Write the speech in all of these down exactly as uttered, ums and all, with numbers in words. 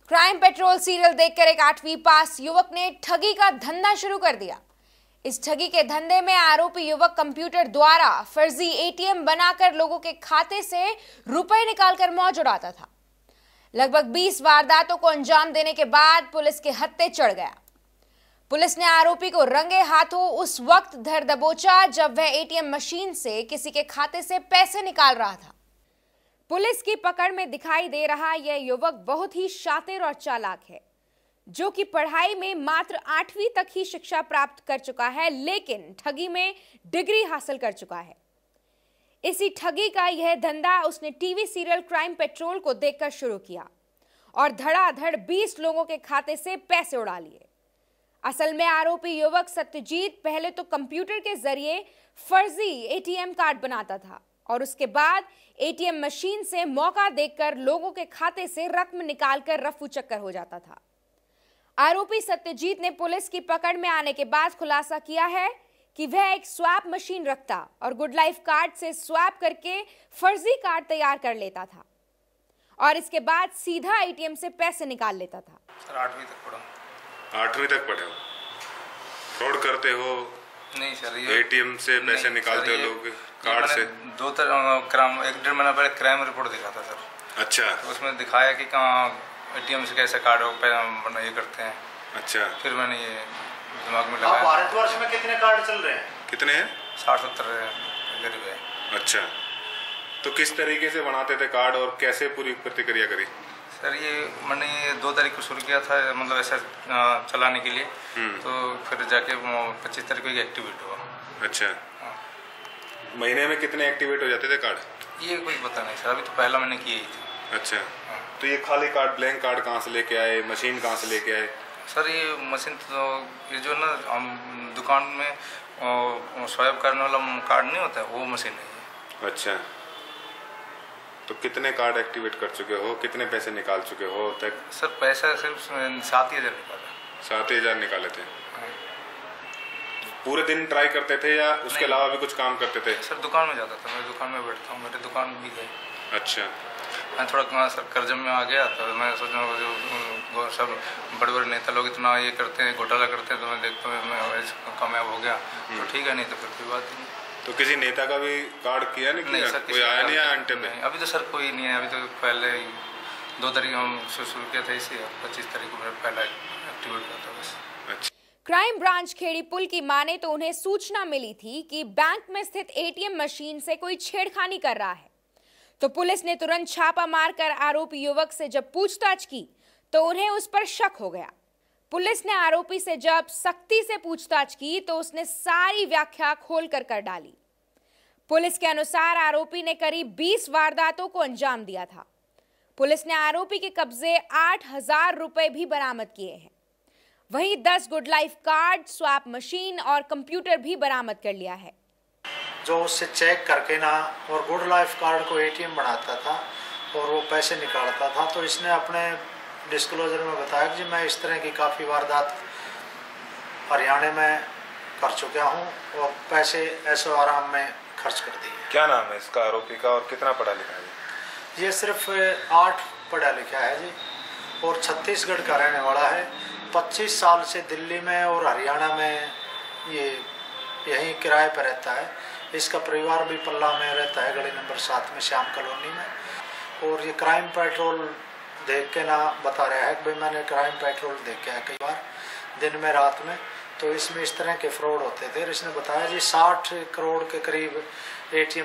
Crime petrol serial देखकर एक आठवीं पास युवक ने ठगी का धंधा शुरू कर दिया। इस ठगी के धंधे में आरोपी युवक कंप्यूटर द्वारा फर्जी एटीएम बनाकर लोगों के खाते से रुपए निकालकर मौज उड़ाता था। लगभग बीस वारदातों को अंजाम देने के बाद पुलिस के हत्थे चढ़ गया। पुलिस ने आरोपी को रंगे हाथों उस वक्त धर दबोचा जब वह एटीएम मशीन से किसी के खाते से पैसे निकाल रहा था। पुलिस की पकड़ में दिखाई दे रहा यह युवक बहुत ही शातिर और चालाक है, जो कि पढ़ाई में मात्र आठवीं तक ही शिक्षा प्राप्त कर चुका है, लेकिन ठगी में डिग्री हासिल कर चुका है। इसी ठगी का यह धंधा उसने टीवी सीरियल क्राइम पेट्रोल को देखकर शुरू किया और धड़ाधड़ बीस लोगों के खाते से पैसे उड़ा लिए। असल में आरोपी युवक सत्यजीत पहले तो कंप्यूटर के जरिए फर्जी एटीएम कार्ड बनाता था और उसके बाद एटीएम मशीन से मौका देखकर लोगों के खाते से रकम निकालकर रफू चक्कर हो जाता था। आरोपी सत्यजीत ने पुलिस की पकड़ में आने के बाद खुलासा किया है कि वह एक स्वैप मशीन रखता और गुड लाइफ कार्ड से स्वैप करके फर्जी कार्ड तैयार कर लेता था और इसके बाद सीधा एटीएम से पैसे निकाल लेता था। सर आठवीं तक पढ़ा। आठवीं तक पढ़े हो? फ्रॉड करते हो? नहीं सर, ये एटीएम से पैसे निकालते हो लोग कार्ड से? दो तरह क्राइम एक डेढ़ महीना पहले क्राइम रिपोर्ट दिखा था सर। अच्छा। तो उसमें दिखाया कि कहाँ एटीएम से कैसे कार्ड बना ये करते हैं। अच्छा। फिर मैंने ये दिमाग में लगाया। भारतवर्ष में कितने कार्ड चल रहे हैं? कितने हैं? साठ सत्तर गरीब है। अच्छा, तो किस तरीके से बनाते थे कार्ड और कैसे पूरी प्रतिक्रिया करी? सर ये मैंने ये दो तारीख को शुरू किया था, मतलब ऐसा चलाने के लिए। तो फिर जाके पच्चीस तारीख को एक्टिवेट हुआ। अच्छा, महीने में कितने एक्टिवेट हो जाते थे कार्ड? ये कुछ पता नहीं सर, अभी तो पहला मैंने किया ही थी। अच्छा, तो ये खाली कार्ड ब्लैंक कार्ड कहाँ से लेके आए, मशीन कहाँ से लेके आए? सर ये मशीन तो ये जो ना हम दुकान में स्वाइप करने वाला कार्ड नहीं होता है, वो मशीन है। अच्छा, तो कितने कार्ड एक्टिवेट कर चुके हो, कितने पैसे निकाल चुके हो तक? सर पैसा सिर्फ सात ही हजार निकाला। सात ही हजार निकाले थे? पूरे दिन ट्राई करते थे या उसके अलावा भी कुछ काम करते थे? सर दुकान में जाता था, मैं दुकान में बैठता हूँ, मेरे दुकान भी है। अच्छा। मैं थोड़ा सर कर्ज में आ गया तो मैं सोचा जो सब बड़े बड़े नेता लोग इतना ये करते हैं, घोटाला करते हैं, तो मैं देखता हूँ मैं कामयाब हो गया तो ठीक है, नहीं तो फिर कोई बात नहीं। तो किसी नेता का भी कार्ड किया नहीं? नहीं किया? सर, कोई आया नहीं आया अंटे में? अभी तो सर कोई नहीं है, अभी तो पहले दो तारीख हम शुरू किया था इसी, पच्चीस तारीख को पहला एक्टिवेट किया था बस। अच्छा। क्राइम ब्रांच खेड़ी पुल की माने तो उन्हें सूचना मिली थी कि बैंक में स्थित एटीएम मशीन से कोई छेड़खानी कर रहा है, तो पुलिस ने तुरंत छापा मारकर आरोपी युवक से जब पूछताछ की तो उन्हें उस पर शक हो गया। पुलिस ने आरोपी से जब सख्ती से पूछताछ की तो उसने सारी व्याख्या खोलकर कर डाली। पुलिस के अनुसार आरोपी ने करीब बीस वारदातों को अंजाम दिया था। पुलिस ने आरोपी के कब्जे आठ हजार रुपए भी बरामद किए हैं। वहीं दस good life card, swipe machine और कंप्यूटर भी बरामद कर लिया है। जो उससे चेक करके ना और गुड लाइफ कार्ड को एटीएम बनाता था और वो पैसे निकालता था, तो इसने अपने डिस्क्लोजर में बताया कि मैं इस तरह की काफ़ी वारदात हरियाणा में कर चुका हूँ और पैसे ऐशो आराम में खर्च कर दिए। क्या नाम है इसका आरोपी का और कितना पढ़ा लिखा है? ये सिर्फ आठ पढ़ा लिखा है जी और छत्तीसगढ़ का रहने वाला है। पच्चीस साल से दिल्ली में और हरियाणा में ये यहीं किराए पर रहता है। इसका परिवार भी पल्ला में रहता है, गली नंबर सात में, श्याम कॉलोनी में। और ये क्राइम पेट्रोल देख के ना बता रहा है कि भाई मैंने क्राइम पेट्रोल देखा है कई बार दिन में रात में, तो इसमें इस तरह के फ्रॉड होते थे। इसने बताया जी साठ करोड़ के करीब एटीएम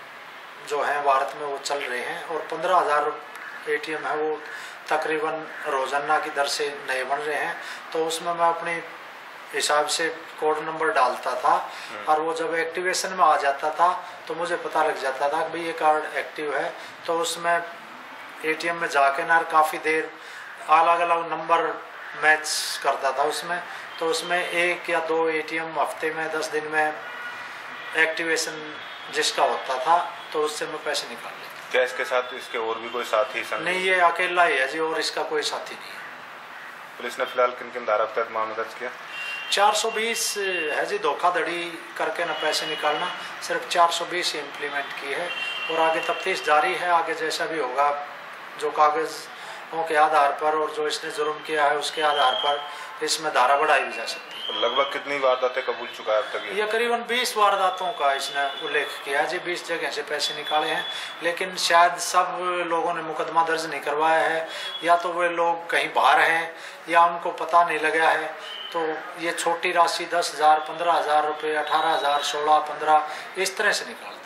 जो हैं भारत में वो चल रहे हैं और पंद्रह हजार एटीएम है वो तकरीबन रोजाना की दर से नए बन रहे हैं। तो उसमें मैं अपनी हिसाब से कोड नंबर डालता था और वो जब एक्टिवेशन में आ जाता था तो मुझे पता लग जाता था कि भाई ये कार्ड एक्टिव है। तो उसमें एटीएम में जाके ना काफ़ी देर अलग अलग नंबर मैच करता था उसमें, तो उसमें एक या दो एटीएम हफ्ते में दस दिन में एक्टिवेशन जिसका होता था तो उससे मैं पैसे निकाल लेता। क्या इसके साथ इसके और भी कोई साथी संग? नहीं, ये अकेला ही है जी और इसका कोई साथी नहीं है। पुलिस ने फिलहाल किन किन धारा के तहत मामला दर्ज किया? चार सौ बीस है जी, धोखाधड़ी करके ना पैसे निकालना, सिर्फ चार सौ बीस इम्प्लीमेंट की है और आगे तफ्तीश जारी है। आगे जैसा भी होगा, जो कागज़ के आधार पर और जो इसने जुर्म किया है उसके आधार पर इसमें धारा बढ़ाई भी जा सकती है। लगभग कितनी वारदातें कबूल चुका है अब तक? ये करीबन बीस वारदातों का इसने उल्लेख किया है जी, बीस जगह से पैसे निकाले हैं, लेकिन शायद सब लोगों ने मुकदमा दर्ज नहीं करवाया है, या तो वे लोग कहीं बाहर हैं या उनको पता नहीं लगा है। तो ये छोटी राशि दस हजार पंद्रह हजार रुपये, अठारह हजार, सोलह, पंद्रह इस तरह से निकालते हैं।